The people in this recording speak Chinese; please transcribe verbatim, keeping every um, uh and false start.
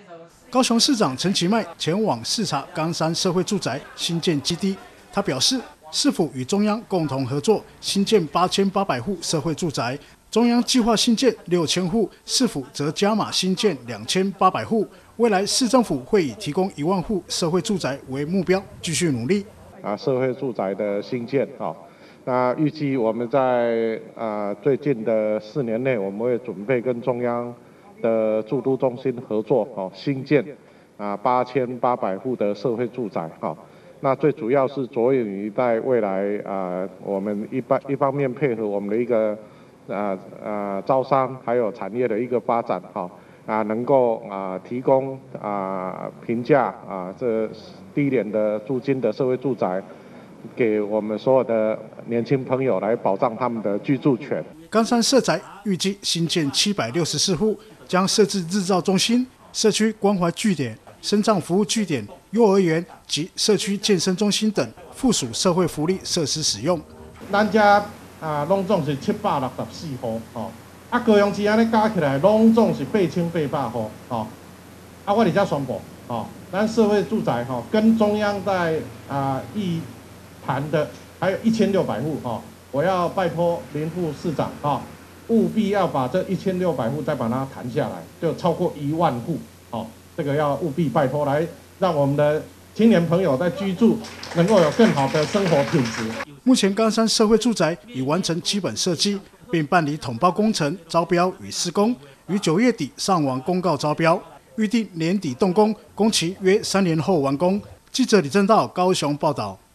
高雄市长陈其迈前往视察冈山社会住宅新建基地，他表示，市府与中央共同合作新建八千八百户社会住宅，中央计划新建六千户，市府则加码新建两千八百户。未来市政府会以提供一万户社会住宅为目标，继续努力。 啊，社会住宅的新建啊，那预计我们在啊最近的四年内，我们会准备跟中央的住都中心合作，哦，新建啊八千八百户的社会住宅，哈。那最主要是着眼于在未来啊，我们一般一方面配合我们的一个啊啊招商还有产业的一个发展，哈。啊，能够啊提供啊平价啊这低廉的租金的社会住宅，给我们所有的年轻朋友来保障他们的居住权。 冈山社宅预计新建七百六十四户，将设置日照中心、社区关怀据点、身障服务据点、幼儿园及社区健身中心等附属社会福利设施使用。 咱家啊，拢总是七百六十四户哦。啊，高雄市安尼加起来，拢总是八千八百户，吼、哦。啊，我伫遮宣布，吼、哦，咱社会住宅，吼、哦，跟中央在啊议谈的，还有一千六百户，吼、哦，我要拜托林副市长，哈、哦，务必要把这一千六百户再把它谈下来，就超过一万户，哦，这个要务必拜托来，让我们的青年朋友在居住能够有更好的生活品质。 目前冈山社会住宅已完成基本设计，并办理统包工程招标与施工，于九月底上网公告招标，预定年底动工，工期约三年后完工。记者李正道高雄报道。